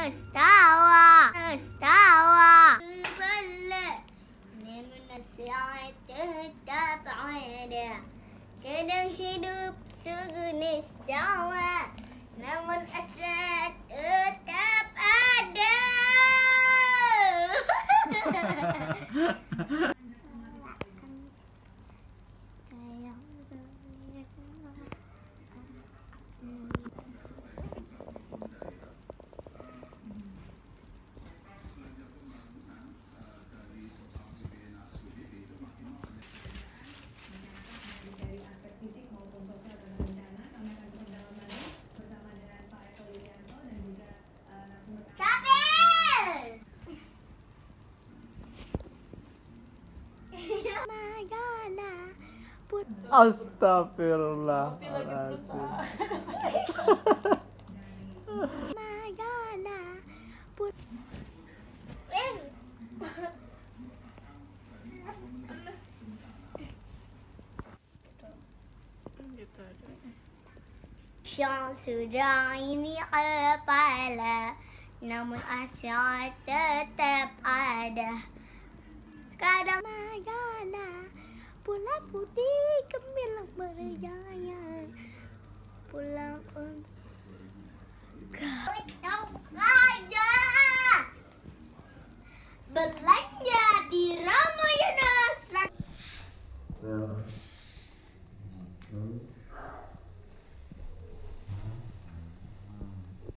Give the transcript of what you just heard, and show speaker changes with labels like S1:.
S1: استوى manusia tetap ada, kadang hidup sejenis dawa, namun asa tetap ada.
S2: Astagfirullahaladzim.
S1: Yang sudah ini kepala, namun asa tetap ada. Kadang magana, pulang putih gemilang berjaya, pulang untuk kau aja. Belai